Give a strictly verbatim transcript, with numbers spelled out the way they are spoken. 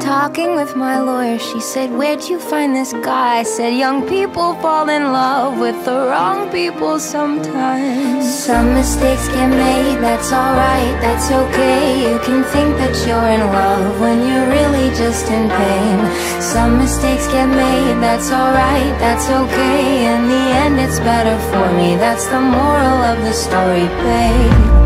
Talking with my lawyer, she said, where'd you find this guy? I said, young people fall in love with the wrong people sometimes. Some mistakes get made, that's alright, that's okay. You can think that you're in love when you're really just in pain. Some mistakes get made, that's alright, that's okay. In the end it's better for me, that's the moral of the story, babe.